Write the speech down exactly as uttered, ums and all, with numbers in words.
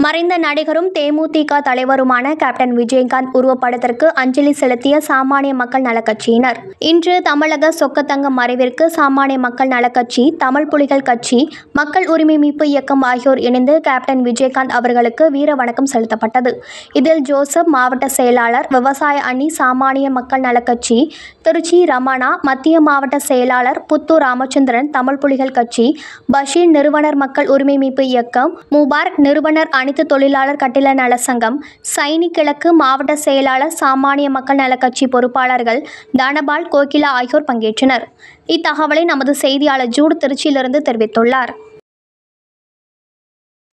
மறைந்த நடிகரும் தேமுதிக தலைவருமான கேப்டன் விஜயகாந்த் உருவப்படத்திற்கு அஞ்சலி செலுத்திய சாமானிய மக்கள் நலக்கட்சியினர். இன்று தமிழக சொக்கத்தங்கம் மறைவிற்கு சாமானிய மக்கள் நலக்கட்சி, தமிழ் புலிகள் கட்சி, மக்கள் உரிமை மீட்பு இயக்கம் ஆகியோர் இணைந்து கேப்டன் விஜயகாந்த் அவர்களுக்கு வீர வணக்கம் செலுத்தப்பட்டது. இதில் ஜோசப் மாவட்ட செயலாளர், விவசாய அணி சாமானிய மக்கள் நலக்கட்சி திருச்சி ரமணா, மத்திய மாவட்ட செயலாளர் புத்தூர் ராமச்சந்திரன் தமிழ் புலிகள் கட்சி, பஷீர் நிறுவனர் மக்கள் உரிமை மீட்பு இயக்கம், முபாரக் நிறுவனர் அனைத்து தொழிலாளர் கட்டிட நல சங்கம், சைனி கிழக்கு மாவட்ட செயலாளர் சாமானிய மக்கள் நலக்கட்சி பொறுப்பாளர்கள் தனபால், கோகிலா ஆகியோர் பங்கேற்றனர். இத்தகவலை நமது செய்தியாளர் ஜூட் திருச்சியிலிருந்து தெரிவித்துள்ளார்.